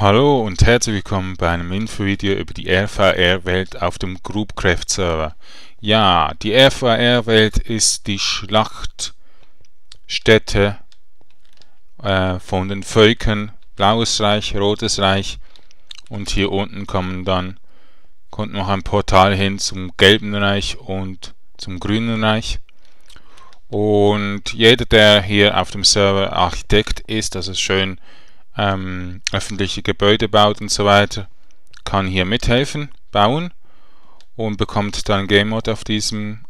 Hallo und herzlich willkommen bei einem Infovideo über die RVR-Welt auf dem Groupcraft-Server. Ja, die RVR-Welt ist die Schlachtstätte von den Völkern Blaues Reich, Rotes Reich, und hier unten kommt noch ein Portal hin zum Gelben Reich und zum Grünen Reich. Und jeder, der hier auf dem Server Architekt ist, also schön öffentliche Gebäude baut und so weiter, kann hier mithelfen, bauen, und bekommt dann Game Mode auf diesem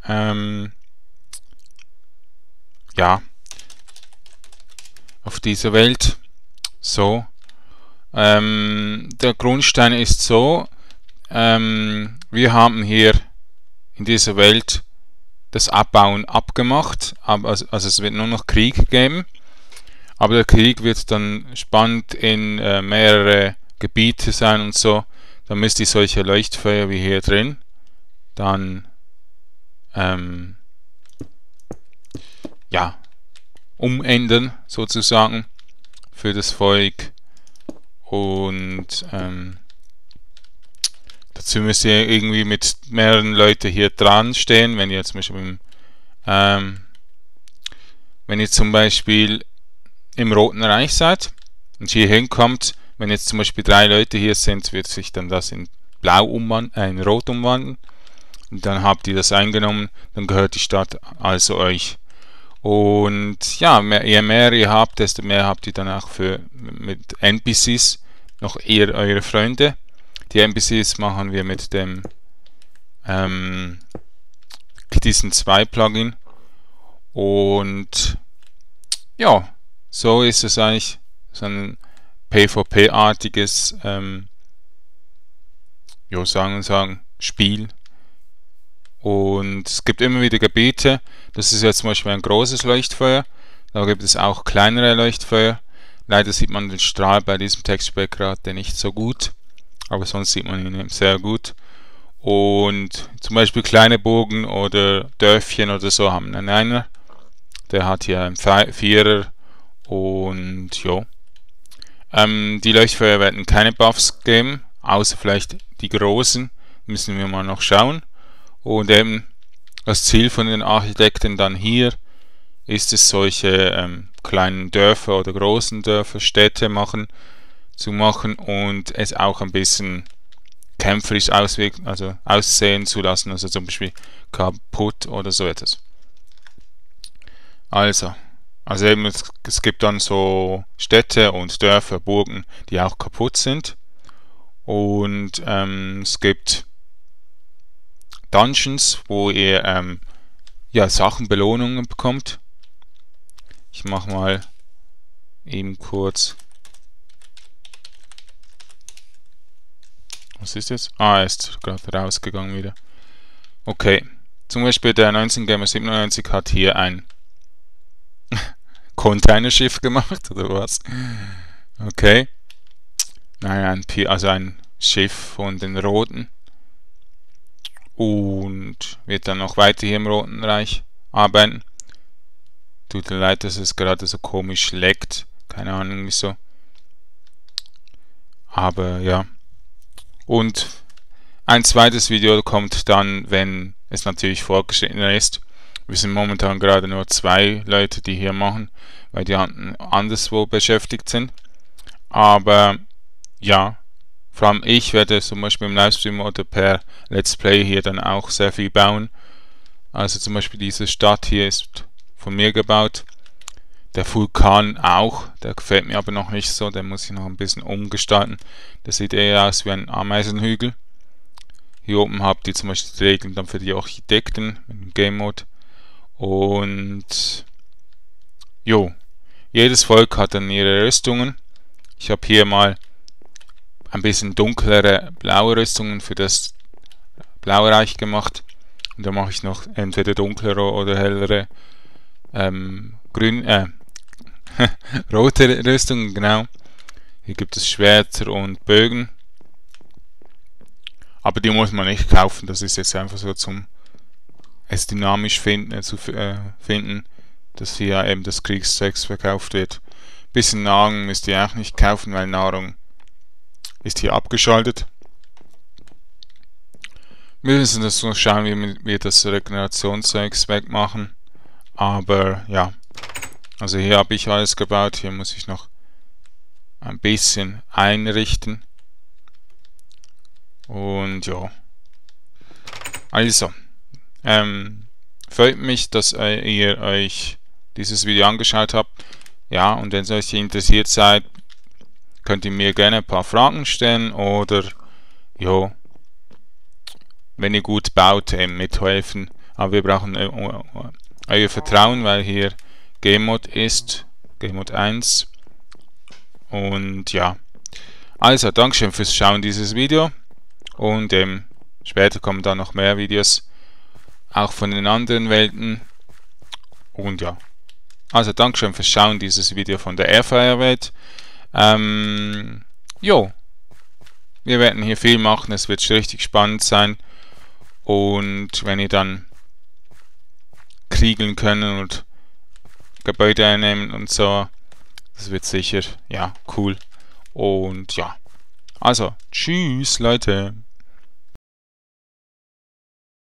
auf dieser Welt. So, der Grundstein ist so, wir haben hier in dieser Welt das Abbauen abgemacht, also es wird nur noch Krieg geben. Aber der Krieg wird dann spannend in mehrere Gebiete sein und so. Dann müsst ihr solche Leuchtfeuer wie hier drin dann umändern sozusagen für das Volk. Und dazu müsst ihr irgendwie mit mehreren Leuten hier dran stehen. Wenn ihr zum Beispiel im Roten Reich seid und hier hinkommt, wenn jetzt zum Beispiel 3 Leute hier sind, wird sich dann das in Rot umwandeln, und dann habt ihr das eingenommen, dann gehört die Stadt also euch. Und ja, je mehr ihr habt, desto mehr habt ihr dann auch mit NPCs noch eher eure Freunde. Die NPCs machen wir mit dem diesen 2 Plugin, und ja, so ist es eigentlich so ein PvP-artiges Spiel. Und es gibt immer wieder Gebiete. Das ist jetzt zum Beispiel ein großes Leuchtfeuer. Da gibt es auch kleinere Leuchtfeuer. Leider sieht man den Strahl bei diesem Texture gerade nicht so gut, aber sonst sieht man ihn sehr gut. Und zum Beispiel kleine Bogen oder Dörfchen oder so haben einen Einer. Der hat hier einen Vierer. Und ja, die Leuchtfeuer werden keine Buffs geben, außer vielleicht die großen, müssen wir mal noch schauen. Und eben das Ziel von den Architekten dann hier ist es, solche kleinen Dörfer oder großen Dörfer, Städte zu machen und es auch ein bisschen kämpferisch aussehen zu lassen, also zum Beispiel kaputt oder so etwas. Also eben, es gibt dann so Städte und Dörfer, Burgen, die auch kaputt sind. Und es gibt Dungeons, wo ihr Belohnungen bekommt. Ich mache mal eben kurz. Was ist das? Er ist gerade rausgegangen wieder. Okay, zum Beispiel der 19Gamer97 hat hier ein Containerschiff gemacht, oder was? Okay. Nein, ein Schiff von den Roten. Und wird dann noch weiter hier im Roten Reich arbeiten. Tut mir leid, dass es gerade so komisch leckt. Keine Ahnung wieso. Aber ja. Und ein zweites Video kommt dann, wenn es natürlich fortgeschrittener ist. Wir sind momentan gerade nur 2 Leute, die hier machen, weil die anderswo beschäftigt sind. Aber ja, vor allem ich werde zum Beispiel im Livestream oder per Let's Play hier dann auch sehr viel bauen. Also zum Beispiel diese Stadt hier ist von mir gebaut. Der Vulkan auch, der gefällt mir aber noch nicht so, den muss ich noch ein bisschen umgestalten. Der sieht eher aus wie ein Ameisenhügel. Hier oben habt ihr zum Beispiel die Regeln dann für die Architekten mit dem Game Mode. Und jo, jedes Volk hat dann ihre Rüstungen. Ich habe hier mal ein bisschen dunklere blaue Rüstungen für das Blaue Reich gemacht. Und da mache ich noch entweder dunklere oder hellere rote Rüstungen, genau. Hier gibt es Schwerter und Bögen. Aber die muss man nicht kaufen, das ist jetzt einfach so es dynamisch finden, dass hier eben das Kriegszeug verkauft wird. Bisschen Nahrung müsst ihr auch nicht kaufen, weil Nahrung ist hier abgeschaltet. Wir müssen das noch schauen, wie wir das Regenerationszeugs wegmachen. Aber ja, also hier habe ich alles gebaut. Hier muss ich noch ein bisschen einrichten. Und ja, also, freut mich, dass ihr euch dieses Video angeschaut habt. Ja, und wenn ihr euch interessiert seid, könnt ihr mir gerne ein paar Fragen stellen oder ja, wenn ihr gut baut, mithelfen. Aber wir brauchen euer Vertrauen, weil hier Gmod ist, Gmod 1. Und ja, also Dankeschön fürs Schauen dieses Video. Und später kommen dann noch mehr Videos, auch von den anderen Welten. Und ja, also Dankeschön fürs Schauen dieses Video von der Airfryer-Welt. Jo, wir werden hier viel machen, es wird richtig spannend sein. Und wenn ihr dann kriegeln können und Gebäude einnehmen und so, das wird sicher, ja, cool. Und ja, also, tschüss Leute.